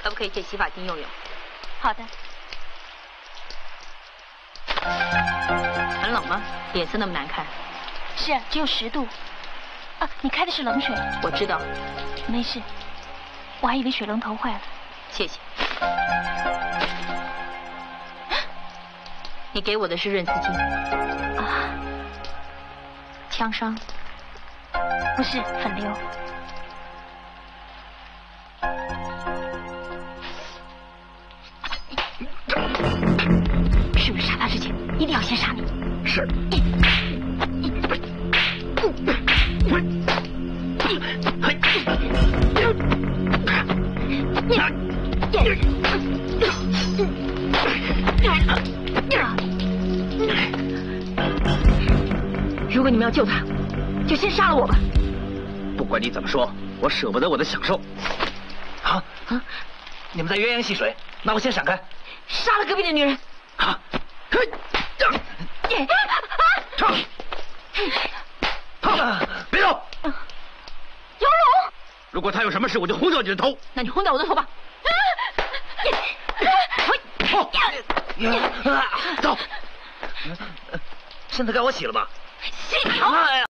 可不可以借洗发精用用？ 好的。 很冷吗？脸色那么难看。 是啊，只有10度。啊，你开的是冷水。 我知道。 没事，我还以为水龙头坏了。 谢谢。你给我的是润丝巾。 啊。 枪伤？ 不是，粉瘤。是不是杀他之前一定要先杀你？ 是。 如果你们要救他，就先杀了我吧。 不管你怎么说，我舍不得我的享受。啊！你们在鸳鸯戏水，那我先闪开。 杀了隔壁的女人。 啊！别动！ 姚龙， 如果他有什么事，我就轰掉你的头。 那你轰掉我的头吧。 走。现在该我洗了吧？ 洗头。